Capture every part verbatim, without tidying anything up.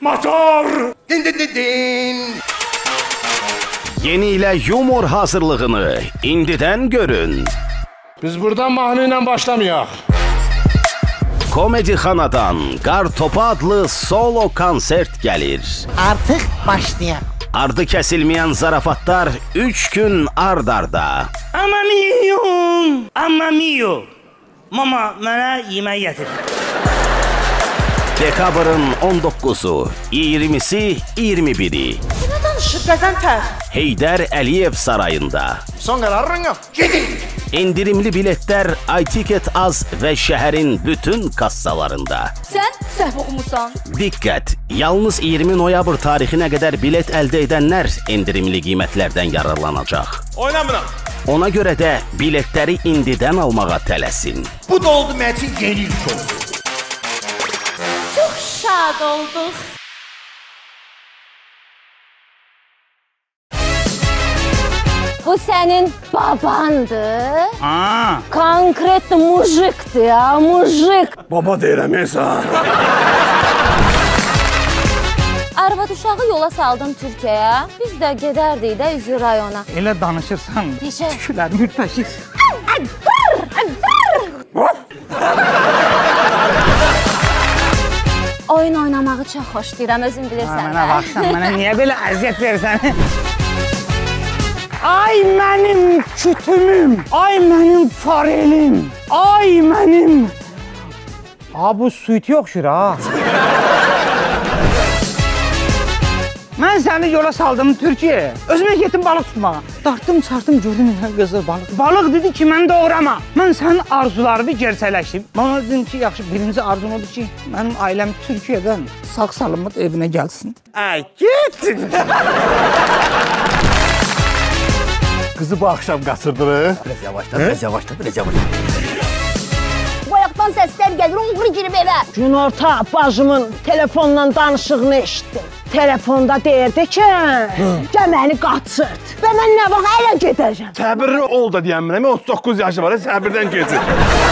Motor! Din din din din. Yeni ilə yumor hazırlığını indidən görün. Biz buradan mahnı ilə başlamayaq. Komedi Xanadan Qar Topu adlı solo konsert gəlir. Artıq başlayaq. Ardı kəsilməyən zarafatlar üç gün ard-arda. Amma miyum, amma miyum. Mama, mənə yemək gətir. Dekabrın on dokkuzu, iyirmisi, iyirmi biri. Nə danışır Qəzənfər? Heydər Əliyev sarayında. Son qərarın yox. Gedin. İndirimli biletlər iTicket Az və şəhərin bütün kassalarında. Sən səhv oxumusan. Diqqət! Yalnız iyirmi noyabr tarixinə qədər bilet əldə edənlər indirimli qiymətlərdən yararlanacaq. Oynamıram. Ona görə də biletləri indidən almağa tələsin. Bu da oldu mənim üçün yeni ilk oldu. Çox şad olduq. Bu sənin babandır. Aa, Konkret mujikdir ya, mujik. Baba deyirəm Esa. Arvad uşağı yola saldın Türkiyəyə. Biz də gedərdik də üzü rayona. elə danışırsan. Necə? Tüklər mürtəşir. Oyun oynamağı çox xoşlayıram, özün bilirsən. Mənə baxsan, mənə niyə belə əziyyət verirsən? Ay mənim kütümüm, ay mənim farelim, ay mənim... Aa, bu suiti yoxşur ha. Mən səni yola saldım Türkiyəyə. Özümə getdim balıq tutmağa. Dartdım, çartdım, gördüm qızıl balıq. Balıq dedi ki, mən doğrama. Mən sənin arzularını gerçələşim. Bana dedim ki, yaxşı, birinci arzum odur ki, mənim ailəm Türkiyədən sağ salamat evinə gəlsin. Ay, getsin. Qızı bu axşam qaçırdırıq. Biraz yavaşla, biraz yavaşla, biraz yavaşla. Bayaqdan səslər gəlir, oğru girib evə. Günorta bacımın telefonla danışığını eşitdim. Telefonda deyirdi ki, gəl məni qaçırt. Və mən nə vaxt ələ gedəcəm. Səbirli ol da deyəm mənə, otuz doqquz yaşı var, səbirdən keçir.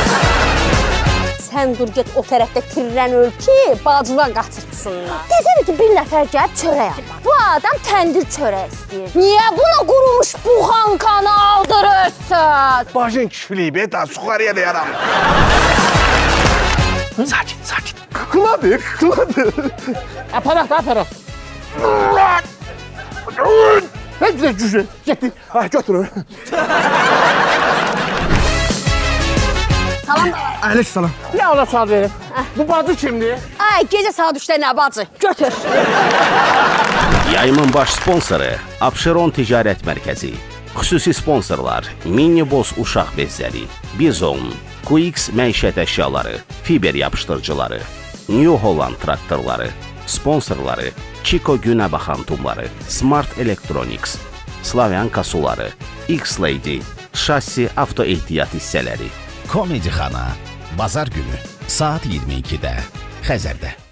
Sən dur get o tərəfdə kirrən öl ki, bacılar qaçırtsınlar. Desene ki, bir nəfər gəlib çörək almaq. Bu adam təndir çörək istəyir. Niyə buna qurumuş buxankanı aldırırsın? Başın küflüyüb, daha suxarıya da yaramır. Sakin, sakin. Kıkladı, kıkladı. Aparaq da, aparaq. Ne güzel cüce, getdi. Ha, götürün. Salam. Əyləş salam. Nə ona sual verim? Bu bacı kimdir? Ay, gecə saat üçdə nə bacı? Götür. Yayımın baş sponsoru Abşeron Ticarət Mərkəzi. Xüsusi sponsorlar Miniboz uşaq bezləri, Bizon, Quix məişət əşyaları, fiber yapışdırıcıları, New Holland traktorları, sponsorları Chico günə baxan tumları, Smart Electronics, Slavyanka suları, X-Lady, şassi avto ehtiyat hissələri. Komedi Xana, bazar günü saat iyirmi ikidə Xəzərdə.